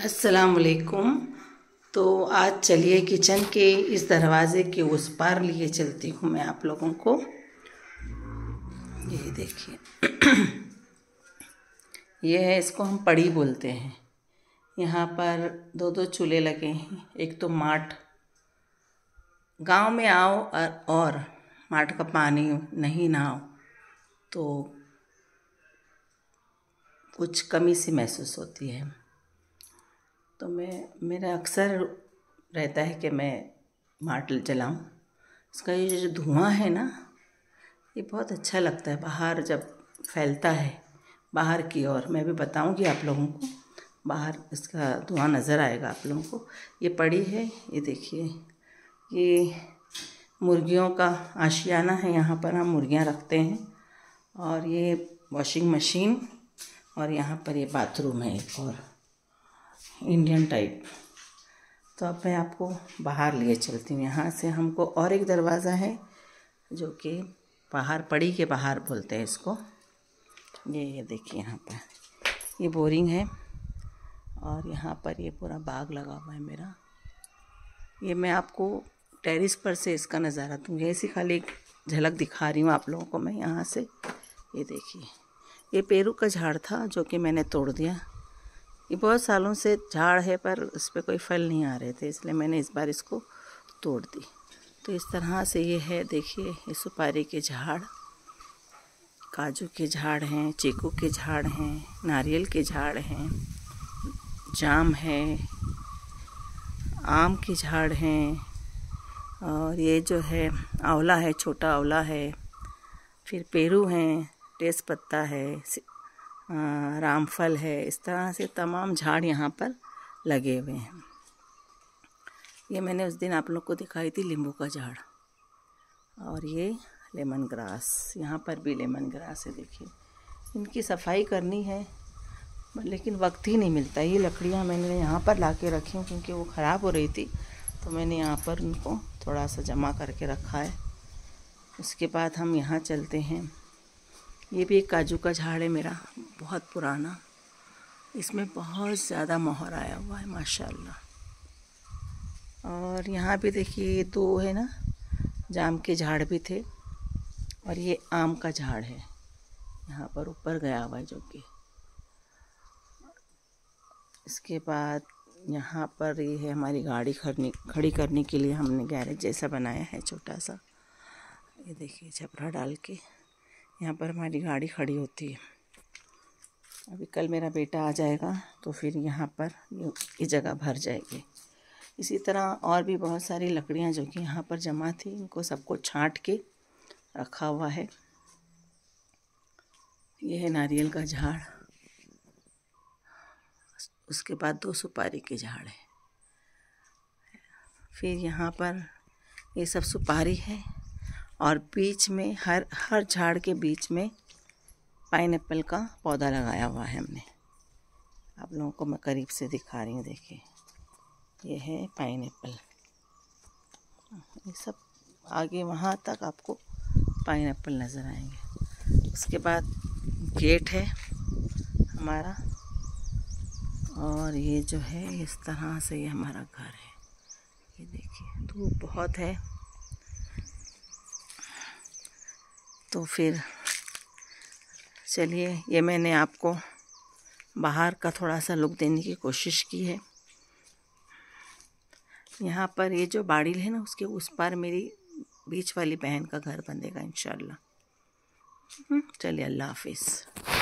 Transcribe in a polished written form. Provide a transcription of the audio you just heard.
अस्सलाम वालेकुम। तो आज चलिए किचन के इस दरवाज़े के उस पार लिए चलती हूँ मैं आप लोगों को। ये देखिए ये है, इसको हम पड़ी बोलते हैं। यहाँ पर दो दो चूल्हे लगे हैं। एक तो माठ, गांव में आओ और माठ का पानी नहीं नहाओ तो कुछ कमी सी महसूस होती है। तो मेरा अक्सर रहता है कि मैं माठ जलाऊं। इसका ये जो धुआं है ना, ये बहुत अच्छा लगता है बाहर जब फैलता है बाहर की ओर। मैं भी बताऊंगी आप लोगों को, बाहर इसका धुआं नज़र आएगा आप लोगों को। ये पड़ी है, ये देखिए, ये मुर्गियों का आशियाना है। यहाँ पर हम मुर्गियाँ रखते हैं। और ये वॉशिंग मशीन, और यहाँ पर ये बाथरूम है एक और इंडियन टाइप। तो अब मैं आपको बाहर लिए चलती हूँ। यहाँ से हमको और एक दरवाज़ा है जो कि बाहर, पड़ी के बाहर बोलते हैं इसको। ये देखिए, यहाँ पर ये बोरिंग है और यहाँ पर ये पूरा बाग लगा हुआ है मेरा। ये मैं आपको टेरिस पर से इसका नज़ारा दूँगी, ऐसी खाली एक झलक दिखा रही हूँ आप लोगों को मैं यहाँ से। ये देखिए, ये पेरू का झाड़ था जो कि मैंने तोड़ दिया। ये बहुत सालों से झाड़ है पर उस पर कोई फल नहीं आ रहे थे, इसलिए मैंने इस बार इसको तोड़ दी। तो इस तरह से ये है, देखिए, ये सुपारी के झाड़, काजू के झाड़ हैं, चीकू के झाड़ हैं, नारियल के झाड़ हैं, जाम है, आम के झाड़ हैं, और ये जो है आंवला है, छोटा आंवला है, फिर पेरू हैं, तेज पत्ता है, रामफल है। इस तरह से तमाम झाड़ यहाँ पर लगे हुए हैं। ये मैंने उस दिन आप लोग को दिखाई थी नींबू का झाड़। और ये लेमन ग्रास, यहाँ पर भी लेमन ग्रास है। देखिए, इनकी सफाई करनी है लेकिन वक्त ही नहीं मिलता। ये लकड़ियाँ मैंने यहाँ पर ला के रखी हूँ क्योंकि वो ख़राब हो रही थी, तो मैंने यहाँ पर उनको थोड़ा सा जमा करके रखा है। उसके बाद हम यहाँ चलते हैं। ये भी एक काजू का झाड़ है मेरा, बहुत पुराना। इसमें बहुत ज़्यादा मोहर आया हुआ है माशाल्लाह। और यहाँ पे देखिए, ये दो है ना, जाम के झाड़ भी थे, और ये आम का झाड़ है यहाँ पर ऊपर गया हुआ है जो कि। इसके बाद यहाँ पर ये है हमारी गाड़ी खड़ी करने के लिए हमने गैरेज जैसा बनाया है छोटा सा। ये देखिए, छपरा डाल के यहाँ पर हमारी गाड़ी खड़ी होती है। अभी कल मेरा बेटा आ जाएगा तो फिर यहाँ पर ये जगह भर जाएगी। इसी तरह और भी बहुत सारी लकड़ियाँ जो कि यहाँ पर जमा थी, इनको सबको छांट के रखा हुआ है। ये है नारियल का झाड़, उसके बाद दो सुपारी के झाड़ है। फिर यहाँ पर ये सब सुपारी है, और बीच में हर झाड़ के बीच में पाइनएप्पल का पौधा लगाया हुआ है हमने। आप लोगों को मैं करीब से दिखा रही हूँ, देखिए, ये है पाइनएप्पल। ये सब आगे वहाँ तक आपको पाइनएप्पल नज़र आएंगे। उसके बाद गेट है हमारा, और ये जो है इस तरह से ये हमारा घर है। ये देखिए, धूप बहुत है। तो फिर चलिए, ये मैंने आपको बाहर का थोड़ा सा लुक देने की कोशिश की है। यहाँ पर ये जो बाड़ी है ना, उसके उस पार मेरी बीच वाली बहन का घर बनेगा इंशाल्लाह। चलिए, अल्लाह हाफिज़।